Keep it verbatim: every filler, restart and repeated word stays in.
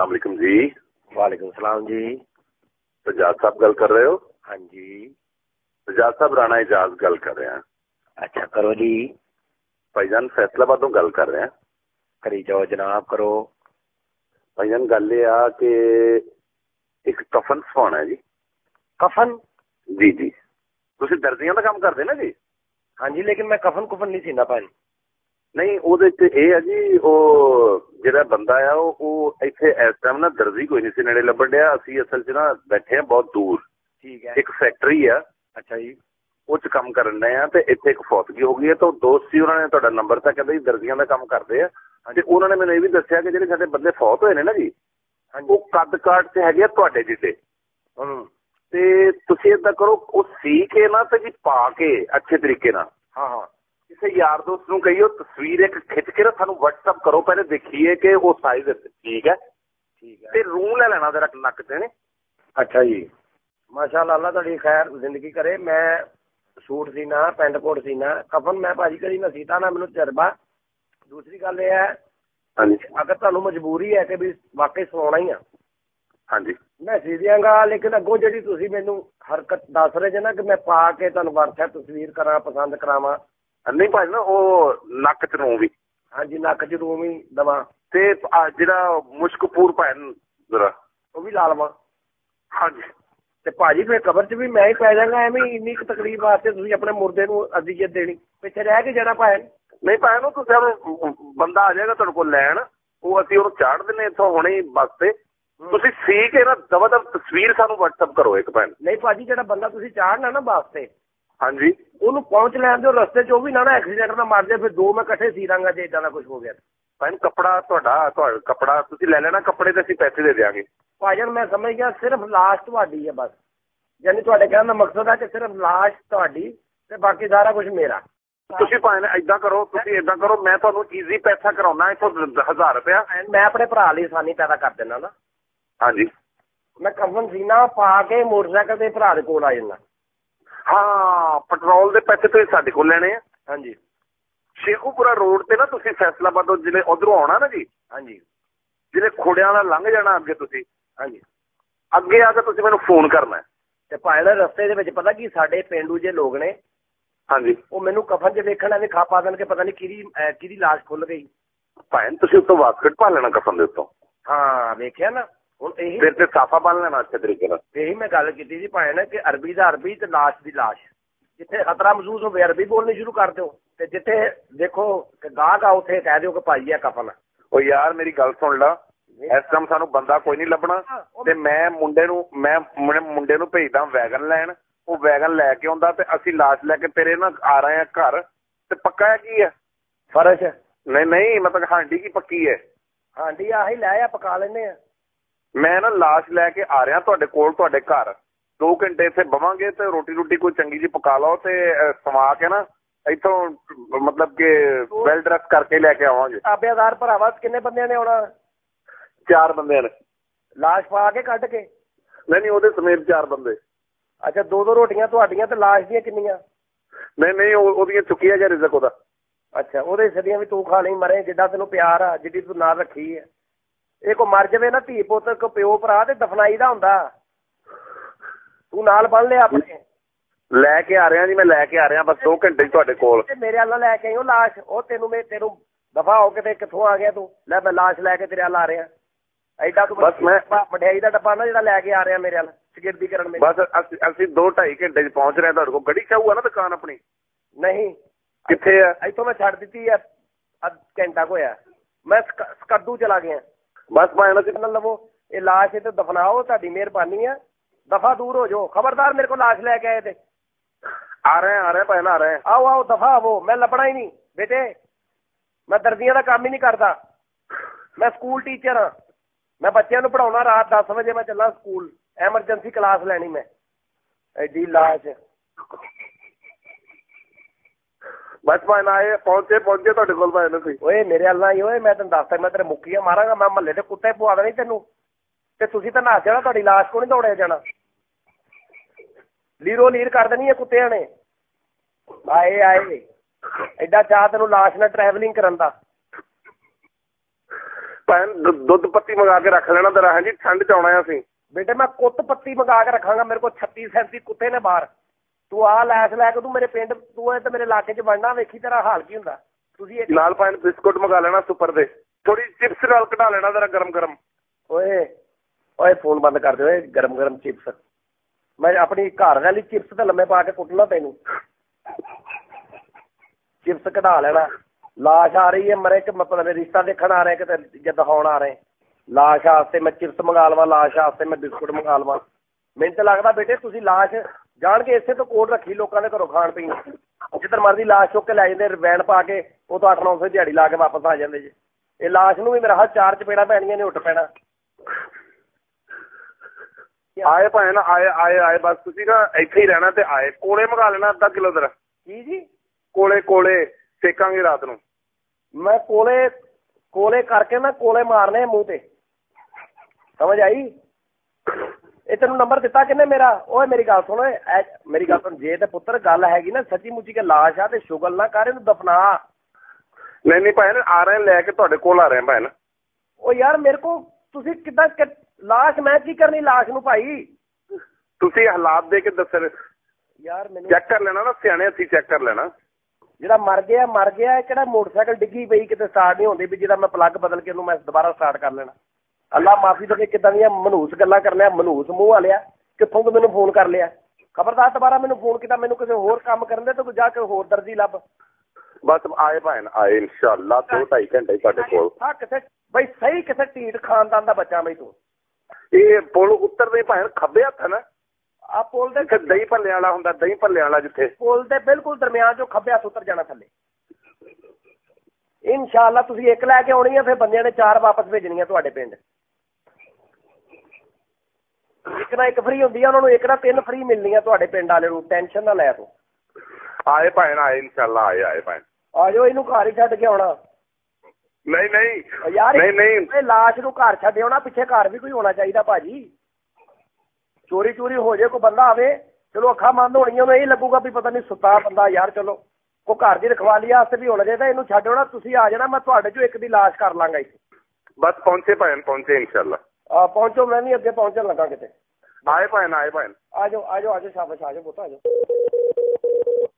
अस्सलाम वालेकुम जी। वालेकुम सलाम जी। एजाज साहब गल कर रहे हो? हाँ जी। एजाज साहब राणा एजाज गल कर रहे हैं। अच्छा करो जी। भाईजान फैसलाबाद तो गल कर रहे हैं। करी जाओ जनाब, करो। भाईजान गल ये आ कि एक कफन सवाना है जी। कफन? जी जी। तुसी दर्जियां दा काम करदे ना जी? हाँ जी, लेकिन मैं कफन कुफन नहीं सीना भाई। नहीं ਉਹਦੇ ਚ ਇਹ ਹੈ ਜੀ, ਉਹ ਜਿਹੜਾ ਬੰਦਾ ਆ ਉਹ ਇੱਥੇ ਇਸ ਟਾਈਮ ਨਾ ਦਰਜੀ ਕੋਈ ਨਹੀਂ ਸੀ ਨੇੜੇ ਲੱਭਣ ਡਿਆ। ਅਸੀਂ ਅਸਲ ਚ ਨਾ ਬੈਠੇ ਆ ਬਹੁਤ ਦੂਰ। ਠੀਕ ਹੈ। ਇੱਕ ਫੈਕਟਰੀ ਆ। ਅੱਛਾ ਜੀ। ਉਹ ਚ ਕੰਮ ਕਰਨ ਡਏ ਆ ਤੇ ਇੱਥੇ ਇੱਕ ਫੌਤਗੀ ਹੋ ਗਈ ਹੈ ਤਾਂ ਦੋਸਤ ਸੀ, ਉਹਨਾਂ ਨੇ ਤੁਹਾਡਾ ਨੰਬਰ ਤਾਂ ਕਹਿੰਦੇ ਜੀ ਦਰਜੀਆਂ ਦਾ ਕੰਮ ਕਰਦੇ ਆ ਤੇ ਉਹਨਾਂ ਨੇ ਮੈਨੂੰ ਇਹ ਵੀ ਦੱਸਿਆ ਕਿ ਜਿਹੜੇ ਸਾਡੇ ਬੰਦੇ ਫੌਤ ਹੋਏ ਨੇ ਨਾ ਜੀ, ਉਹ ਕੱਦ ਕਾਠ ਚ ਹੈਗੇ ਆ ਤੁਹਾਡੇ ਜਿੱਡੇ। ਹੂੰ। ਤੇ ਤੁਸੀਂ ਏਦਾਂ ਕਰੋ, ਉਹ ਸੀ ਕੇ ਨਾ ਤੇ ਜੀ ਪਾ ਕੇ ਅੱਛੇ ਤਰੀਕੇ ਨਾਲ। ਹਾਂ ਹਾਂ। ਕਿਸੇ ਯਾਰ ਦੋਸਤ ਨੂੰ ਕਹੀਓ ਤਸਵੀਰ ਇੱਕ ਖਿੱਚ ਕੇ ਨਾ ਸਾਨੂੰ ਵਟਸਐਪ ਕਰੋ, ਪਹਿਲੇ ਦੇਖੀਏ ਕਿ ਉਹ ਸਾਈਜ਼ ਠੀਕ ਹੈ। ਠੀਕ ਹੈ। ਤੇ ਰੂਮ ਲੈ ਲੈਣਾ ਜਰਾ ਨੱਕ ਤੇ ਨੇ। ਅੱਛਾ ਜੀ। ਮਾਸ਼ਾਅੱਲਾ, ਅੱਲਾ ਤੁਹਾਡੀ ਖੈਰ ਜ਼ਿੰਦਗੀ ਕਰੇ। ਮੈਂ ਸੂਟ ਸੀਨਾ, ਪੈਂਟ ਕੋਟ ਸੀਨਾ, ਕਫਨ ਮੈਂ ਭਾਜੀ ਕਦੀ ਨਾ ਸੀਤਾ, ਨਾ ਮੈਨੂੰ ਤਜਰਬਾ। ਦੂਸਰੀ ਗੱਲ ਇਹ ਹੈ, ਹਾਂਜੀ, ਅਗਰ ਤੁਹਾਨੂੰ ਮਜਬੂਰੀ ਹੈ ਕਿ ਵੀ ਵਾਕਈ ਸਵਾਉਣਾ ਹੀ ਆ, ਹਾਂਜੀ, ਮੈਂ ਸੀ ਦਿਆਂਗਾ। ਲੇਕਿਨ ਅੱਗੋਂ ਜਿਹੜੀ ਤੁਸੀਂ ਮੈਨੂੰ ਹਰਕਤ ਦੱਸ ਰਹੇ ਜੇ ਨਾ ਕਿ ਮੈਂ ਪਾ ਕੇ ਤੁਹਾਨੂੰ ਵਟਸਐਪ ਤਸਵੀਰ ਕਰਾਂ, ਪਸੰਦ ਕਰਾਵਾਂ। ਨਹੀਂ ਭਾਜੀ ਨਾ ਉਹ ਨੱਕ ਚ ਰੂੰ ਵੀ। ਹਾਂਜੀ, ਨੱਕ ਚ ਰੂੰ ਵੀ ਦਵਾਂ ਤੇ ਜਿਹੜਾ ਮੁਸ਼ਕਪੂਰ ਭੈਣ ਜਰਾ ਉਹ ਵੀ ਲਾ ਲਵਾਂ। ਹਾਂਜੀ। ਤੇ ਭਾਜੀ ਫਿਰ ਕਬਰ ਚ ਵੀ ਮੈਂ ਹੀ ਪੈ ਜਾਵਾਂਗਾ ਐਵੇਂ ਇੰਨੀ ਕੁ ਤਕਲੀਫ ਵਾਸਤੇ ਤੁਸੀਂ ਆਪਣੇ ਮੁਰਦੇ ਨੂੰ ਅਜ਼ੀਅਤ ਦੇਣੀ, ਪਿੱਛੇ ਰਹਿ ਕੇ ਜਾਣਾ ਭੈਣ। ਨਹੀਂ ਭੈਣ, ਉਹ ਤੁਸੀਂ ਬੰਦਾ ਆ ਜਾਏਗਾ ਤੁਹਾਡੇ ਕੋਲ ਲੈਣ, ਉਹ ਅਸੀਂ ਉਹਨੂੰ ਚਾੜ ਦਿੰਦੇ ਇੱਥੋਂ ਹੁਣੇ ਹੀ ਬੱਸ ਤੇ। ਤੁਸੀਂ ਸੀ ਕੇ ਨਾ ਦਵਾ ਦਵ ਤਸਵੀਰ ਸਾਨੂੰ ਵਟਸਐਪ ਕਰੋ ਇੱਕ ਭੈਣ। ਨਹੀਂ ਭਾਜੀ, ਜਿਹੜਾ ਬੰਦਾ ਤੁਸੀਂ ਚਾੜਨਾ ਨਾ ਬੱਸ ਤੇ, ਹਾਂਜੀ, ਉਹਨੂੰ ਪਹੁੰਚ ਲੈਣ ਦਿਓ ਰਸਤੇ ਚ, ਉਹ ਵੀ ਨਾ ਨਾ ਐਕਸੀਡੈਂਟ ਨਾਲ ਮਰ ਜਾਏ। ਫਿਰ ਦੋ ਮੈਂ ਇਕੱਠੇ ਸੀ ਦਾਂਗਾ ਜੇ ਇੱਦਾਂ ਦਾ ਕੁਝ ਹੋ ਗਿਆ। ਭੈਣ ਕੱਪੜਾ ਤੁਹਾਡਾ ਤੁਹਾਡਾ ਕੱਪੜਾ ਤੁਸੀਂ ਲੈ ਲੈਣਾ, ਕੱਪੜੇ ਤੇ ਅਸੀਂ ਪੈਸੇ ਦੇ ਦਿਆਂਗੇ। ਭਾਜਨ ਮੈਂ ਸਮਝ ਗਿਆ, ਸਿਰਫ ਲਾਸ਼ ਤੁਹਾਡੀ ਹੈ ਬਸ। ਯਾਨੀ ਤੁਹਾਡੇ ਕਹਿਣ ਦਾ ਮਕਸਦ ਹੈ ਕਿ ਸਿਰਫ ਲਾਸ਼ ਤੁਹਾਡੀ ਤੇ ਬਾਕੀ ਸਾਰਾ ਕੁਝ ਮੇਰਾ। ਤੁਸੀਂ ਭਾਵੇਂ ਏਦਾਂ ਕਰੋ, ਤੁਸੀਂ ਏਦਾਂ ਕਰੋ, ਮੈਂ ਤੁਹਾਨੂੰ ਈਜ਼ੀ ਪੈਸਾ ਕਰਾਉਣਾ ਇੱਥੋਂ ਹਜ਼ਾਰ ਰੁਪਇਆ। ਮੈਂ ਆਪਣੇ ਭਰਾ ਲਈ ਆਸਾਨੀ ਪੈਦਾ ਕਰ ਦਿੰਦਾ ਨਾ। ਹਾਂਜੀ। ਮੈਂ ਕਫਨ ਸੀਨਾ ਪਾ ਕੇ ਮੋਟਰਸਾਈਕਲ ਤੇ ਭਰਾ ਦੇ ਕੋਲ ਆ ਜਾਂਦਾ। ਹਾਂ, ਪੈਟਰੋਲ ਦੇ ਪੈਸੇ ਤੁਸੀਂ ਸਾਡੇ ਕੋਲ ਲੈਣੇ ਆ। ਹਾਂਜੀ। ਸ਼ੇਖੂਪੁਰਾ ਰੋਡ ਤੇ ਨਾ ਤੁਸੀਂ ਫੈਸਲਾਬਾਦ ਜ਼ਿਲ੍ਹੇ ਉਧਰੋਂ ਆਉਣਾ ਨਾ ਜੀ। ਹਾਂਜੀ। ਜਿਹੜੇ ਖੋੜਿਆਂ ਦਾ ਲੰਘ ਜਾਣਾ ਅੱਗੇ ਤੁਸੀਂ। ਹਾਂਜੀ। ਅੱਗੇ ਆ ਕੇ ਤੁਸੀਂ ਮੈਨੂੰ ਫੋਨ ਕਰਨਾ। ਤੇ ਭਾਵੇਂ ਰਸਤੇ ਦੇ ਵਿੱਚ ਪਤਾ ਕੀ ਸਾਡੇ ਪੇਂਡੂ ਜੇ ਲੋਕ ਨੇ, ਹਾਂਜੀ, ਉਹ ਮੈਨੂੰ ਕਫਨ 'ਚ ਵੇਖਣ ਐਵੇਂ ਖਾ ਪਾ ਦੇਣ ਕੇ ਪਤਾ ਨਹੀਂ ਕਿਹਦੀ ਕਿਹਦੀ ਲਾਸ਼ ਖੁੱਲ ਗਈ। ਭਾਵੇਂ ਤੁਸੀਂ ਉੱਤੋਂ ਵਾਸਕਟ ਪਾ ਲੈਣਾ ਕਫਨ ਦੇ ਉੱਤੋਂ। ਹਾਂ, ਵੇਖਿਆ ਨਾ। ਹੁਣ ਇਹੀ ਫਿਰ ਤੇ ਸਾਫਾ ਬੰਨ ਲੈਣਾ ਅੱਛੇ ਤਰੀਕੇ ਨਾਲ। ਇਹੀ ਮੈਂ ਗੱਲ ਕੀਤੀ ਸੀ ਭਾਵੇਂ ਨਾ ਕਿ ਅਰਬੀ ਦਾ ਅਰਬੀ ਤੇ ਲਾਸ਼ ਦੀ ਲਾਸ਼। ਜਿੱਥੇ ਖਤਰਾ ਮਹਿਸੂਸ ਹੋਵੇ ਅਰਬੀ ਬੋਲਣੀ ਸ਼ੁਰੂ ਕਰ ਦਿਓ, ਤੇ ਜਿੱਥੇ ਦੇਖੋ ਕਿ ਗਾਹਕ ਆ ਉੱਥੇ ਕਹਿ ਦਿਓ ਕਿ ਭਾਈ ਆ ਕਫਨ। ਉਹ ਯਾਰ ਮੇਰੀ ਗੱਲ ਸੁਣ ਲਾ, ਇਸ ਟਾਈਮ ਸਾਨੂੰ ਬੰਦਾ ਕੋਈ ਨਹੀਂ ਲੱਭਣਾ ਤੇ ਮੈਂ ਮੁੰਡੇ ਨੂੰ ਮੈਂ ਮੁੰਡੇ ਨੂੰ ਭੇਜਦਾ ਵੈਗਨ ਲੈਣ। ਉਹ ਵੈਗਨ ਲੈ ਕੇ ਆਉਂਦਾ ਤੇ ਅਸੀਂ ਲਾਸ਼ ਲੈ ਕੇ ਤੇਰੇ ਨਾਲ ਆ ਰਹੇ ਆ ਘਰ। ਤੇ ਪੱਕਾ ਹੈ ਕੀ ਹੈ ਫਰਸ਼? ਨਹੀਂ ਨਹੀਂ, ਮਤਲਬ ਹਾਂਡੀ ਕੀ ਪੱਕੀ ਹੈ? ਹਾਂਡੀ ਆਹੀ ਲੈ ਆ, ਪਕਾ ਲੈਂਦੇ ਆ। ਮੈਂ ਨਾ ਲਾਸ਼ ਲੈ ਕੇ ਆ ਰਿਹਾ ਤੁਹਾਡੇ ਕੋਲ, ਤੁਹਾਡੇ ਘਰ। ਦੋ ਘੰਟੇ ਇੱਥੇ ਬਵਾਂਗੇ ਤੇ ਰੋਟੀ ਰੋਟੀ ਕੋਈ ਚੰਗੀ ਜਿਹੀ ਪਕਾ ਲਓ ਤੇ ਸਵਾ ਕੇ ਨਾ ਇੱਥੋਂ ਮਤਲਬ ਕਿ ਵੈਲ ਡਰੈਸ ਕਰਕੇ ਲੈ ਕੇ ਆਵਾਂਗੇ। ਆਬੇਦਾਰ ਭਰਾਵਾ ਕਿੰਨੇ ਬੰਦਿਆਂ ਨੇ ਆਉਣਾ? ਚਾਰ ਬੰਦਿਆਂ ਨੇ। ਲਾਸ਼ ਪਾ ਕੇ ਕੱਢ ਕੇ? ਨਹੀਂ ਨਹੀਂ, ਉਹਦੇ ਸਮੇਤ ਚਾਰ ਬੰਦੇ। ਅੱਛਾ, ਦੋ ਦੋ ਰੋਟੀਆਂ ਤੁਹਾਡੀਆਂ ਤੇ ਲਾਸ਼ ਦੀਆਂ ਕਿੰਨੀਆਂ? ਨਹੀਂ ਨਹੀਂ, ਉਹਦੀਆਂ ਚੁੱਕੀਆਂ ਜਾਂ ਰਿਜ਼ਕ ਉਹਦਾ। ਅੱਛਾ, ਉਹਦੇ ਹਿੱਸੇ ਵੀ ਤੂੰ ਖਾ ਲਈ ਮਰੇ, ਜਿੱਦਾਂ ਤੈਨੂੰ ਪਿਆਰ ਆ, ਜਿੱਡੀ ਤੂੰ ਨਾਲ ਰੱਖੀ ਹੈ। ਇਹ ਕੋ ਮਰ ਜਾਵੇ ਨਾ ਧੀ ਪੁੱਤ ਕੋ ਪਿਓ ਭਰਾ ਤੇ ਦਫਨਾਈ ਦਾ ਹੁੰਦਾ। ਤੂੰ ਨਾਲ ਬੰਨ ਲਿਆ ਆਪਣੇ। ਲੈ ਕੇ ਆ ਰਿਹਾ ਜੀ, ਮੈਂ ਲੈ ਕੇ ਆ ਰਿਹਾ ਬਸ ਦੋ ਘੰਟੇ ਤੁਹਾਡੇ ਕੋਲ। ਮੇਰੇ ਵੱਲ ਲੈ ਕੇ ਆਇਓ ਲਾਸ਼। ਉਹ ਤੈਨੂੰ ਮੈਂ ਤੈਨੂੰ ਦਫਾ ਹੋ ਕੇ ਤੇ ਕਿੱਥੋਂ ਆ ਗਿਆ ਤੂੰ? ਲੈ ਮੈਂ ਲਾਸ਼ ਲੈ ਕੇ ਤੇਰੇ ਵੱਲ ਆ ਰਿਹਾ। ਐਡਾ ਤੂੰ ਬਸ ਮੈਂ ਮਠਿਆਈ ਦਾ ਡੱਬਾ ਨਾ ਜਿਹੜਾ ਲੈ ਕੇ ਆ ਰਿਹਾ ਮੇਰੇ ਵੱਲ ਸ਼ਗਿਰਦੀ ਕਰਨ। ਬਸ ਅਸੀਂ ਅਸੀਂ ਦੋ ਢਾਈ ਘੰਟੇ ਚ ਪਹੁੰਚ ਰਹੇ ਤੁਹਾਡੇ ਕੋਲ। ਗੜੀ ਚਾਹੂ ਆ ਨਾ ਦੁਕਾਨ ਆਪਣੀ? ਨਹੀਂ। ਕਿੱਥੇ ਆ? ਇੱਥੋਂ ਮੈਂ ਛੱਡ ਦਿੱਤੀ ਆ, ਅੱਧ ਘੰਟਾ ਕੁ ਹੋਇਆ। ਮੈਂ ਸਕੱਦੂ ਚਲਾ ਗਿਆ। ਬਸ ਭਾਵੇਂ ਸਿਗਨਲ ਲਵੋ, ਇਹ ਲਾਸ਼ ਇੱਥੇ ਦਫਨਾਓ, ਤੁਹਾਡੀ ਮਿਹਰਬਾਨੀ ਆ। ਦਫਾ ਦੂਰ ਹੋ ਜਾਓ, ਖਬਰਦਾਰ ਮੇਰੇ ਕੋਲ ਲਾਸ਼ ਲੈ ਕੇ ਆਏ ਤੇ। ਆ ਰਹੇ ਆ ਰਹੇ ਭਾਵੇਂ ਆ ਰਹੇ। ਆਓ ਆਓ, ਦਫਾ ਆਵੋ। ਮੈਂ ਲੱਭਣਾ ਹੀ ਨਹੀਂ ਬੇਟੇ, ਮੈਂ ਦਰਜੀਆਂ ਦਾ ਕੰਮ ਹੀ ਨਹੀਂ ਕਰਦਾ। ਮੈਂ ਸਕੂਲ ਟੀਚਰ ਹਾਂ। ਮੈਂ ਬੱਚਿਆਂ ਨੂੰ ਪੜ੍ਹਾਉਣਾ। ਰਾਤ ਦਸ ਵਜੇ ਮੈਂ ਚੱਲਾਂ ਸਕੂਲ, ਐਮਰਜੈਂਸੀ ਕਲਾਸ ਲੈਣੀ ਮੈਂ। ਐਡੀ ਲਾਸ਼। ਬਸ ਭਾਵੇਂ ਆਏ ਪਹੁੰਚੇ ਪਹੁੰਚੇ ਤੁਹਾਡੇ ਕੋਲ ਭਾਵੇਂ ਤੁਸੀਂ। ਓਏ ਮੇਰੇ ਵੱਲ ਹੀ ਓਏ, ਮੈਂ ਤੈਨੂੰ ਦੱਸਦਾ ਮੈਂ ਤੇਰੇ ਮੁੱਕੀਆਂ ਮਾਰਾਂਗਾ। ਮੈਂ ਮਹੱਲੇ ਦੇ ਕੁੱਤੇ ਪਵਾ ਦੇਣੀ ਤੈਨੂੰ ਤੇ ਤੁਸੀਂ ਤਾਂ ਨੱਸ ਜਾਣਾ। ਤੁਹਾਡੀ ਲਾਸ਼ ਕੋਲ ਨਹੀਂ ਦੌੜਿਆ ਜਾਣਾ। ਲੀਰੋ ਲੀਰ ਕਰ ਦੇਣੀ ਹੈ ਕੁੱਤਿਆਂ ਨੇ। ਆਏ ਆਏ, ਐਡਾ ਚਾਹ ਤੈਨੂੰ ਲਾਸ਼ ਨਾਲ ਟਰੈਵਲਿੰਗ ਕਰਨ ਦਾ। ਭੈਣ ਦੁੱਧ ਪੱਤੀ ਮੰਗਾ ਕੇ ਰੱਖ ਲੈਣਾ ਤੇਰਾ। ਹਾਂਜੀ ਠੰਡ ਚ ਆਉਣਾ ਅਸੀਂ। ਬੇਟੇ ਮੈਂ ਕੁੱਤ ਪੱਤੀ ਮੰਗਾ ਕੇ ਰੱਖਾਂਗਾ, ਮੇਰੇ ਕੋਲ ਛੱਤੀ ਸੈਂਤੀ ਕੁੱਤੇ ਨੇ ਬਾਹਰ। ਤੂੰ ਆ ਲੈਸ ਲੈ ਕੇ ਤੂੰ ਮੇਰੇ ਪਿੰਡ ਤੂੰ ਤੇ ਮੇਰੇ ਇਲਾਕੇ ਚ ਵੜਨਾ, ਵੇਖੀ ਤੇਰਾ ਹਾਲ ਕੀ ਹੁੰਦਾ। ਤੁਸੀਂ ਨਾਲ ਭੈਣ ਬਿਸਕੁਟ ਮੰਗਾ ਲੈਣਾ ਸੁਪਰ ਦੇ, ਥੋੜੀ ਚਿਪਸ ਨਾਲ ਕਢਾ ਲੈਣਾ ਤੇਰਾ ਗਰਮ ਗਰਮ। ਓਏ ਓਏ ਫੋਨ ਬੰਦ ਕਰ ਦੇ ਓਏ। ਗਰਮ ਗਰਮ ਚਿਪਸ ਮੈਂ ਆਪਣੀ ਘਰ ਵਾਲੀ ਚਿਪਸ ਤੇ ਲੰਮੇ ਪਾ ਕੇ ਕੁੱਟਣਾ ਤੈਨੂੰ। ਚਿਪਸ ਕਢਾ ਲੈਣਾ। ਲਾਸ਼ ਆ ਰਹੀ ਹੈ ਮਰੇ ਚ, ਮਤਲਬ ਰਿਸ਼ਤਾ ਦੇਖਣ ਆ ਰਹੇ ਕਿਤੇ ਜਾਂ ਦਿਖਾਉਣ ਆ ਰਹੇ। ਲਾਸ਼ ਵਾਸਤੇ ਮੈਂ ਚਿਪਸ ਮੰਗਾ ਲਵਾਂ, ਲਾਸ਼ ਵਾਸਤੇ ਮੈਂ ਬਿਸਕੁਟ ਮੰਗਾ ਲਵਾਂ। ਮੈਨੂੰ ਤਾਂ ਲੱਗਦਾ ਬੇਟੇ ਤੁਸੀਂ ਲਾਸ਼ ਜਾਣ ਕੇ ਇਸੇ ਤੋਂ ਕੋਲ ਰੱਖੀ ਲੋਕਾਂ ਦੇ ਘਰੋਂ ਖਾਣ ਪੀਣ। ਜਿੱਧਰ ਮਰਜ਼ੀ ਲਾਸ਼ ਚੁੱਕ ਕੇ ਲੈ ਜਾਂਦੇ, ਵੈਨ ਪਾ ਕੇ ਉਹ ਤੋਂ ਅੱਠ ਨੌ ਸੌ ਦਿਹਾੜੀ ਲਾ ਕੇ ਵਾਪਸ ਆ ਜਾਂਦੇ ਜੇ। ਇਹ ਲਾਸ਼ ਨੂੰ ਵੀ ਮੇਰਾ ਹੱਥ ਚਾਰ ਚਪੇੜਾਂ ਪੈਣੀਆਂ ਨੇ, ਉੱਠ ਪੈਣਾ। ਆਏ ਭੈਣ ਆਏ ਆਏ ਆਏ ਬਸ ਤੁਸੀਂ ਨਾ ਇੱਥੇ ਹੀ ਰਹਿਣਾ। ਤੇ ਆਏ ਕੋਲੇ ਮੰਗਾ ਲੈਣਾ ਅੱਧਾ ਕਿਲੋ ਤੇਰਾ। ਕੀ ਜੀ? ਕੋਲੇ ਕੋਲੇ ਸੇਕਾਂਗੇ ਰਾਤ ਨੂੰ। ਮੈਂ ਕੋਲੇ ਕੋਲੇ ਕਰਕੇ ਨਾ ਕੋਲੇ ਮਾਰਨੇ ਮੂੰਹ ਤੇ, ਸਮਝ ਆਈ? ਇਹ ਤੈਨੂੰ ਨੰਬਰ ਦਿੱਤਾ ਕਿੰਨੇ ਮੇਰਾ? ਓਏ ਮੇਰੀ ਗੱਲ ਸੁਣ, ਮੇਰੀ ਗੱਲ ਸੁਣ। ਜੇ ਤੇ ਪੁੱਤਰ ਗੱਲ ਹੈਗੀ ਨਾ ਸੱਚੀ ਮੁੱਚੀ ਕੇ ਲਾਸ਼ ਆ ਤੇ ਸ਼ੁਗਲ ਨਾ ਕਰ, ਇਹਨੂੰ ਦਫਨਾ। ਨਹੀਂ ਨਹੀਂ ਭੈਣ ਆ ਰਹੇ ਲੈ ਕੇ ਤੁਹਾਡੇ ਕੋਲ ਆ ਰਹੇ ਭੈਣ। ਉਹ ਯਾਰ ਮੇਰੇ ਕੋਲ ਤੁਸੀਂ ਕਿੱਦਾਂ ਲਾਸ਼ ਮੈਂ ਕੀ ਕਰਨੀ ਲਾਸ਼ ਨੂੰ ਭਾਈ? ਤੁਸੀਂ ਹਾਲਾਤ ਦੇ ਕੇ ਦੱਸਣ ਯਾਰ ਮੈਨੂੰ ਚੈੱਕ ਕਰ ਲੈਣਾ ਨਾ, ਸਿਆਣੇ ਹੱਥੀਂ ਚੈੱਕ ਕਰ ਲੈਣਾ। ਜਿਹੜਾ ਮਰ ਗਿਆ ਮਰ ਗਿਆ, ਕਿਹੜਾ ਮੋਟਰਸਾਈਕਲ ਡਿੱਗੀ ਪਈ ਕਿਤੇ ਸਟਾਰਟ ਨਹੀਂ ਹੁੰਦੀ ਵੀ ਜਿਹਦਾ ਮੈਂ ਪਲੱਗ ਬਦਲ ਕੇ ਉਹਨੂੰ ਮੈਂ ਦੁਬਾਰਾ ਸਟਾਰਟ ਕਰ ਲੈਣਾ। ਅੱਲਾ ਮਾਫੀ ਦੇਵੇ ਕਿੱਦਾਂ ਦੀਆਂ ਮਨੂਸ ਗੱਲਾਂ ਕਰ ਲਿਆ, ਮਨੂਸ ਮੂੰਹ ਵਾਲਿਆ। ਕਿੱਥੋਂ ਤੂੰ ਮੈਨੂੰ ਫੋਨ ਕਰ ਲਿਆ? ਖਬਰਦਾਰ ਦੁਬਾਰਾ ਮੈਨੂੰ ਫੋਨ ਕੀਤਾ, ਮੈਨੂੰ ਕਿਸੇ ਹੋਰ ਕੰਮ ਕਰਨ ਦੇ ਤਾਂ ਤੂੰ ਜਾ ਕੇ ਹੋਰ ਦਰਜੀ ਲੱਭ। ਬਸ ਆਏ ਭੈਣ ਆਏ ਇਨਸ਼ਾਅੱਲਾ ਦੋ ਢਾਈ ਘੰਟੇ ਤੁਹਾਡੇ ਕੋਲ। ਹਾਂ ਕਿਸੇ ਬਈ ਸਹੀ ਕਿਸੇ ਢੀਠ ਖਾਨਦਾਨ ਦਾ ਬੱਚਾ ਬਈ ਤੂੰ। ਇਹ ਪੁਲ ਉੱਤਰਦੇ ਭੈਣ ਖੱਬੇ ਹੱਥ ਨਾ ਆ ਪੁਲ ਦੇ ਦਹੀਂ ਭੱਲੇ ਵਾਲਾ ਹੁੰਦਾ, ਦਹੀਂ ਭੱਲੇ ਵਾਲਾ ਜਿੱਥੇ ਪੁਲ ਦੇ ਬਿਲਕੁਲ ਦਰਮਿਆਨ ਚੋਂ ਖੱਬੇ ਹੱਥ ਉਤਰ ਜਾਣਾ ਥੱਲੇ। ਇਨਸ਼ਾਅੱਲਾ ਤੁਸੀਂ ਇੱਕ ਲੈ ਕੇ ਆਉਣੀ ਆ, ਫਿਰ ਬੰਦਿਆਂ ਨੇ ਚਾਰ ਵਾਪਸ ਭੇਜਣੀਆਂ ਤੁਹਾਡੇ ਪਿੰਡ। ਇੱਕ ਨਾ ਇੱਕ ਫਰੀ ਹੁੰਦੀ ਆ ਉਹਨਾਂ ਨੂੰ, ਇੱਕ ਨਾ ਤਿੰਨ ਫਰੀ ਮਿਲਣੀਆਂ ਤੁਹਾਡੇ ਪਿੰਡ ਵਾਲੇ ਨੂੰ। ਟੈਨਸ਼ਨ ਨਾ ਲੈ ਤੂੰ। ਆਏ ਭੈਣ ਆਏ ਇਨਸ਼ਾਅੱਲਾ ਆਏ ਆਏ ਭੈਣ। ਆ ਜਾਓ, ਇਹਨੂੰ ਘਰ ਹੀ ਛੱਡ ਕੇ ਆਉਣਾ। ਨਹੀਂ ਨਹੀਂ ਯਾਰ ਨਹੀਂ ਨਹੀਂ ਲਾਸ਼ ਨੂੰ ਘਰ ਛੱਡ ਆਉਣਾ, ਪਿੱਛੇ ਘਰ ਵੀ ਕੋਈ ਹੋਣਾ ਚਾਹੀਦਾ ਭਾਜੀ। ਚੋਰੀ ਚੋਰੀ ਹੋ ਜਾਏ, ਕੋਈ ਬੰਦਾ ਆਵੇ ਚਲੋ ਅੱਖਾਂ ਬੰਦ ਹੋਣੀਆਂ, ਉਹਨੂੰ ਇਹ ਲੱਗੂਗਾ ਵੀ ਪਤਾ ਨਹੀਂ ਸੁੱਤਾ ਬੰਦਾ ਯਾਰ। ਚਲੋ ਕੋਈ ਘਰ ਦੀ ਰਖਵਾਲੀ ਵਾਸਤੇ ਵੀ ਹੋਣਾ ਚਾਹੀਦਾ। ਇਹਨੂੰ ਛੱਡ ਆਉਣਾ, ਤੁਸੀਂ ਆ ਜਾਣਾ, ਮੈਂ ਤੁਹਾਡੇ ਚੋਂ ਇੱਕ ਦੀ ਲਾਸ਼ ਕਰ ਲਾਂਗਾ ਇੱਥੇ। ਬਸ ਪਹੁੰਚੇ ਭੈਣ ਪਹੁੰਚੇ ਇਨਸ਼ਾਅੱਲਾ। ਆ ਪਹੁੰਚੋ, ਮੈਂ ਵੀ ਅੱਗੇ ਪਹੁੰਚਣ ਲੱਗਾ ਕਿਤੇ। ਆਏ ਭੈਣ ਆਏ ਭੈਣ। ਆ ਜਾਓ ਆ ਜਾਓ ਆ ਜਾਓ, ਸ਼ਾਬਾਸ਼ ਆ ਜਾਓ ਪੁੱਤ ਆ ਜਾਓ।